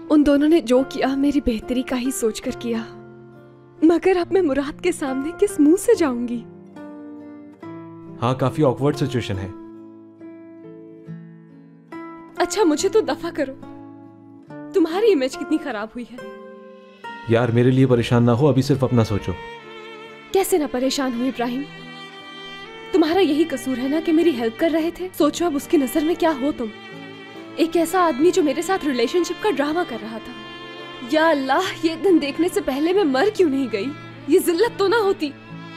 उन दोनों ने जो किया मेरी बेहतरी का ही सोचकर किया, मगर अब मैं मुराद के सामने किस मुंह से जाऊंगी? हाँ, काफी ऑकवर्ड सिचुएशन है। अच्छा मुझे तो दफा करो, तुम्हारी इमेज कितनी खराब हुई है। यार मेरे लिए परेशान ना हो, अभी सिर्फ अपना सोचो। कैसे ना परेशान हुए इब्राहिम, तुम्हारा यही कसूर है ना कि मेरी हेल्प कर रहे थे। सोचो अब उसकी नजर में क्या हो तुम, एक ऐसा आदमी जो मेरे साथ रिलेशनशिप का ड्रामा कर रहा था। या अल्लाह, ये दिन देखने से पहले मैं मर क्यों नहीं गई? ये जिल्लत तो ना होती।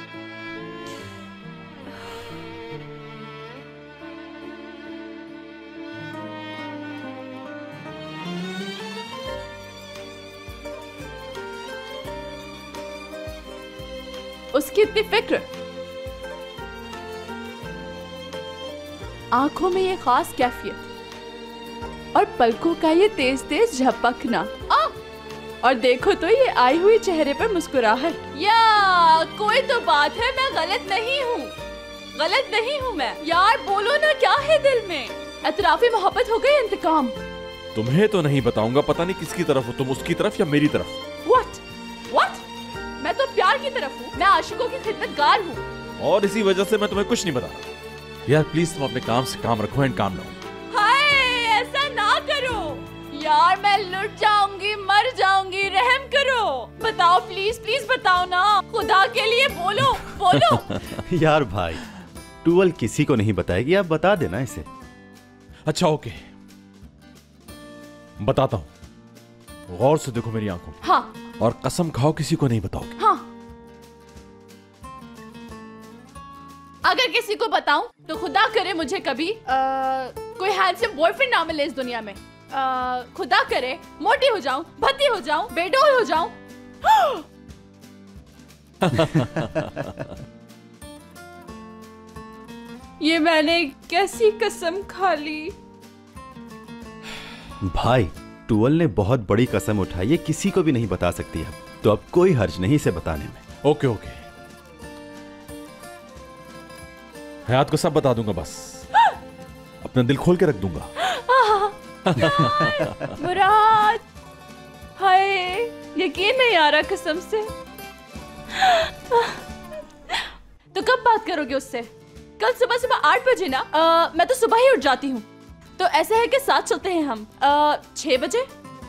उसकी इतनी फिक्र, आंखों में ये खास कैफियत और पलकों का ये तेज तेज झपकना, और देखो तो ये आई हुई चेहरे पर मुस्कुराहट। या कोई तो बात है, मैं गलत नहीं हूँ मैं। यार बोलो ना, क्या है दिल में? अतराफी मोहब्बत हो गई, इंतकाम। तुम्हें तो नहीं बताऊंगा, पता नहीं किसकी तरफ हो तुम, उसकी तरफ या मेरी तरफ। What? मैं तो प्यार की तरफ हूँ, मैं आशिकों की खिदमतगार हूँ। और इसी वजह से मैं तुम्हें कुछ नहीं बता रहा। यार प्लीज तुम अपने काम से काम रखो एंड काम लो। हाय, ऐसा ना करो यार, मैं लुट जाऊंगी, मर जाऊंगी, रहम करो। बताओ प्लीज बताओ ना, खुदा के लिए बोलो। यार भाई, टूवल किसी को नहीं बताएगी, आप बता देना इसे। अच्छा ओके, बताता हूँ, गौर से देखो मेरी आंखों में। हाँ। और कसम खाओ किसी को नहीं बताओगे। हाँ। अगर किसी को बताऊं तो खुदा करे मुझे कभी कोई हैंडसम बॉयफ्रेंड ना मिले इस दुनिया में। खुदा करे मोटी हो जाऊं, भद्दी हो जाऊं, बेडोल हो जाऊं। ये मैंने कैसी कसम खा ली। भाई, टूवल ने बहुत बड़ी कसम उठाई है, किसी को भी नहीं बता सकती अब, तो अब कोई हर्ज नहीं इसे बताने में। ओके हयात को सब बता दूंगा, बस अपना दिल खोल के रख दूंगा। मुराद, हाय, यकीन नहीं आ रहा कसम से। तो कब बात करोगे उससे? कल सुबह 8 बजे ना? मैं तो सुबह ही उठ जाती हूँ। तो ऐसा है कि साथ चलते हैं हम 6 बजे,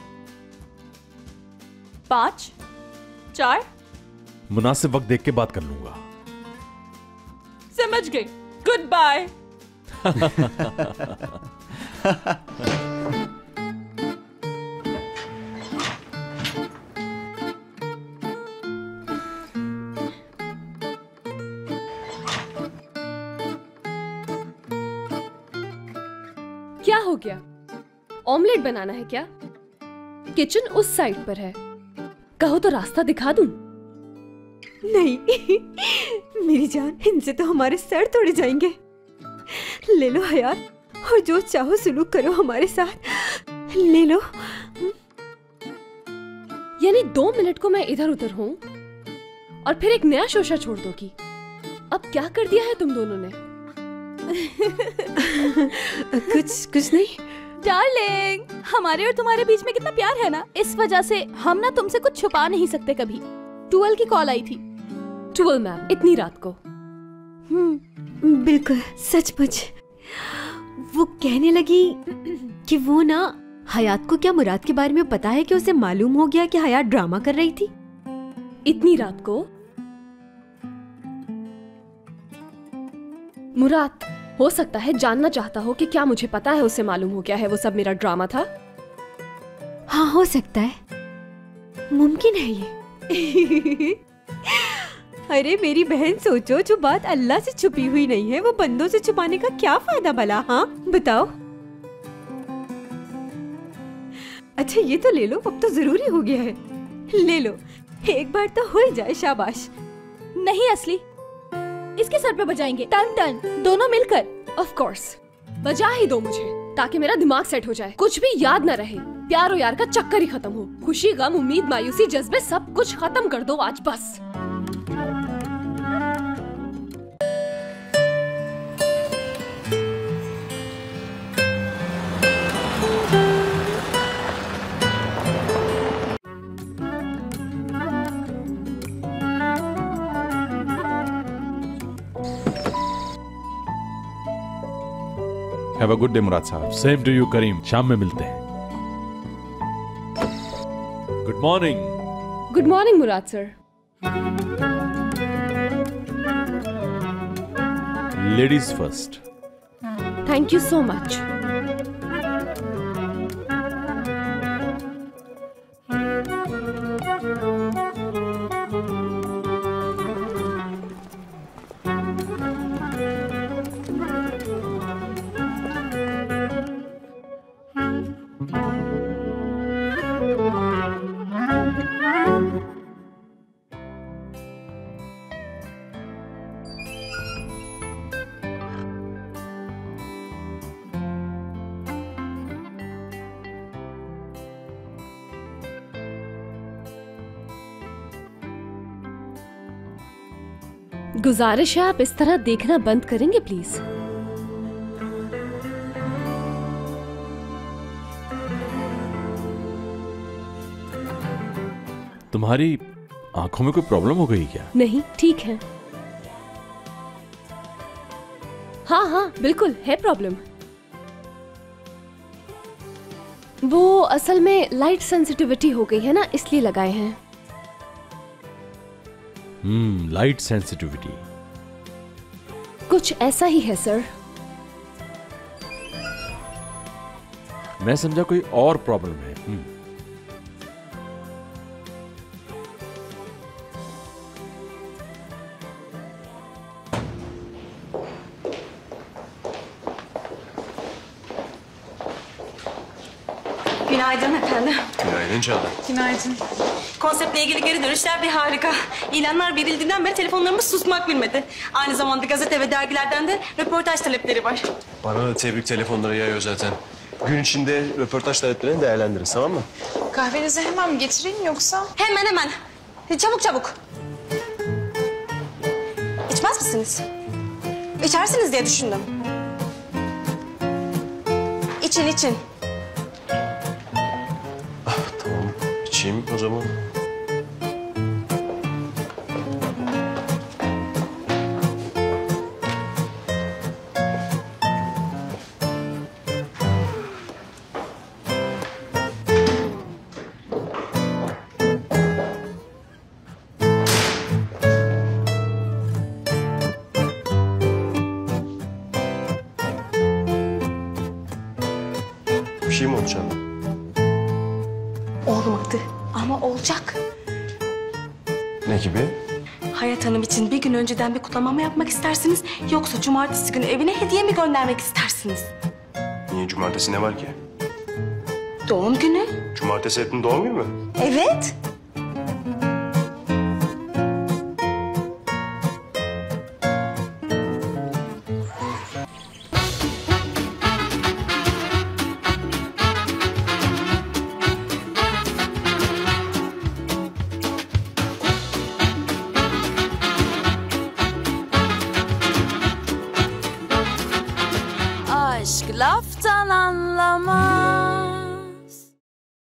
5, 4। मुनासिब वक्त देख के बात कर लूंगा। समझ गई, गुड बाय। क्या हो गया? ऑमलेट बनाना है क्या? किचन उस साइड पर है, कहो तो रास्ता दिखा दूं? नहीं मेरी जान, इनसे तो हमारे सर तोड़े जाएंगे। ले लो हयात, और जो चाहो सुलूक करो हमारे साथ, ले लो। यानी 2 मिनट को मैं इधर उधर हूँ और फिर एक नया शोशा छोड़ दोगी? अब क्या कर दिया है तुम दोनों ने? कुछ नहीं डार्लिंग, हमारे और तुम्हारे बीच में कितना प्यार है ना, इस वजह से हम ना तुमसे कुछ छुपा नहीं सकते कभी। टूवल की कॉल आई थी। टूवल मैम, इतनी रात को? बिल्कुल सचमुच। वो कहने लगी कि वो ना, हयात को क्या मुराद के बारे में पता है कि उसे मालूम हो गया कि हयात ड्रामा कर रही थी? इतनी रात को? मुराद हो सकता है जानना चाहता हो कि क्या मुझे पता है उसे मालूम हो गया है वो सब मेरा ड्रामा था। हाँ, हो सकता है, मुमकिन है ये। अरे मेरी बहन, सोचो, जो बात अल्लाह से छुपी हुई नहीं है वो बंदों से छुपाने का क्या फायदा भला? हाँ बताओ। अच्छा ये तो ले लो, अब तो जरूरी हो गया है, ले लो, एक बार तो हो ही जाए, शाबाश। नहीं असली, इसके सर पे बजाएंगे, टन टन, दोनों मिलकर। ऑफ कोर्स, बजा ही दो मुझे, ताकि मेरा दिमाग सेट हो जाए, कुछ भी याद न रहे, प्यार और यार का चक्कर ही खत्म हो, खुशी गम उम्मीद मायूसी जज्बे सब कुछ खत्म कर दो आज बस। Have a good day Murad साहब। सेम टू यू करीम, शाम में मिलते हैं। Good morning. Good morning Murad sir. Ladies first. Thank you so much. गुजारिश है आप इस तरह देखना बंद करेंगे प्लीज। तुम्हारी आंखों में कोई प्रॉब्लम हो गई क्या? नहीं, ठीक है। हाँ हाँ बिल्कुल है प्रॉब्लम। वो असल में लाइट सेंसिटिविटी हो गई है ना, इसलिए लगाए हैं। Light sensitivity. कुछ ऐसा ही है सर। मैं समझा कोई और प्रॉब्लम है। Günaydın efendim. Günaydın Çağla. Günaydın. Konseptle ilgili geri dönüşler bir harika. İlanlar verildiğinden beri telefonlarımız susmak bilmedi. Aynı zamanda gazete ve dergilerden de röportaj talepleri var. Bana da tebrik telefonları yağıyor zaten. Gün içinde röportaj taleplerini değerlendiririz, tamam mı? Kahvenizi hemen mi getireyim yoksa? Hemen. Çabuk çabuk. İçmez misiniz? İçersiniz diye düşündüm. İçin. Tamam, içeyim o zaman. Bir şey mi oldu Çağla? Olmadı ama olacak. Ne gibi? Hayat Hanım için bir gün önceden bir kutlama mı yapmak istersiniz? Yoksa cumartesi günü evine hediye mi göndermek istersiniz? Niye, cumartesi ne var ki? Doğum günü. Cumartesi Hep'in doğum günü mü? Evet. Aşk laftan anlamaz.